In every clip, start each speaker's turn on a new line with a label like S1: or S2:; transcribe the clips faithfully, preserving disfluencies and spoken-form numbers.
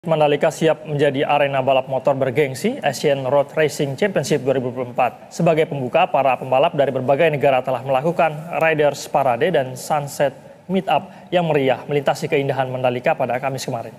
S1: Mandalika siap menjadi arena balap motor bergengsi Asian Road Racing Championship dua ribu dua puluh empat. Sebagai pembuka, para pembalap dari berbagai negara telah melakukan Riders Parade dan Sunset Meetup yang meriah melintasi keindahan Mandalika pada Kamis kemarin.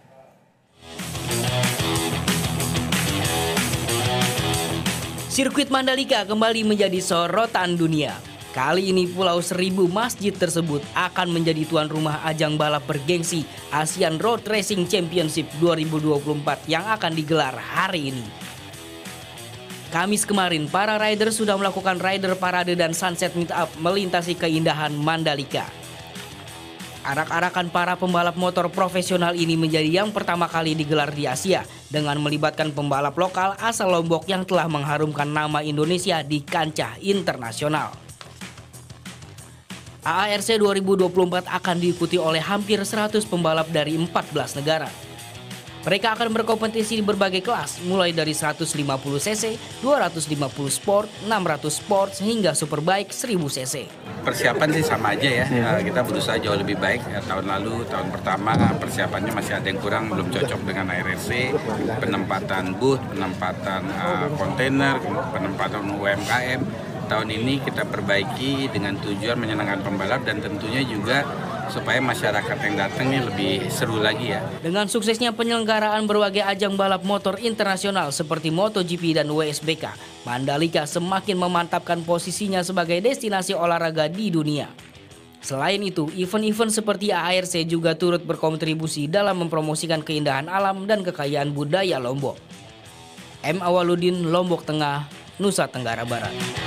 S2: Sirkuit Mandalika kembali menjadi sorotan dunia. Kali ini Pulau Seribu Masjid tersebut akan menjadi tuan rumah ajang balap bergengsi Asian Road Racing Championship dua ribu dua puluh empat yang akan digelar hari ini. Kamis kemarin, para rider sudah melakukan Rider Parade dan Sunset Meetup melintasi keindahan Mandalika. Arak-arakan para pembalap motor profesional ini menjadi yang pertama kali digelar di Asia dengan melibatkan pembalap lokal asal Lombok yang telah mengharumkan nama Indonesia di kancah internasional. A A R C dua ribu dua puluh empat akan diikuti oleh hampir seratus pembalap dari empat belas negara. Mereka akan berkompetisi di berbagai kelas, mulai dari seratus lima puluh cc, dua ratus lima puluh sport, enam ratus sport, hingga superbike seribu cc.
S3: Persiapan sih sama aja ya, ya kita berusaha jauh lebih baik. Ya, tahun lalu, tahun pertama persiapannya masih ada yang kurang, belum cocok dengan A R C, penempatan booth, penempatan uh, kontainer, penempatan U M K M. Tahun ini kita perbaiki dengan tujuan menyenangkan pembalap dan tentunya juga supaya masyarakat yang datang ini lebih seru lagi ya.
S2: Dengan suksesnya penyelenggaraan berbagai ajang balap motor internasional seperti MotoGP dan W S B K, Mandalika semakin memantapkan posisinya sebagai destinasi olahraga di dunia. Selain itu, event-event seperti A A R C juga turut berkontribusi dalam mempromosikan keindahan alam dan kekayaan budaya Lombok. M. Awaludin, Lombok Tengah, Nusa Tenggara Barat.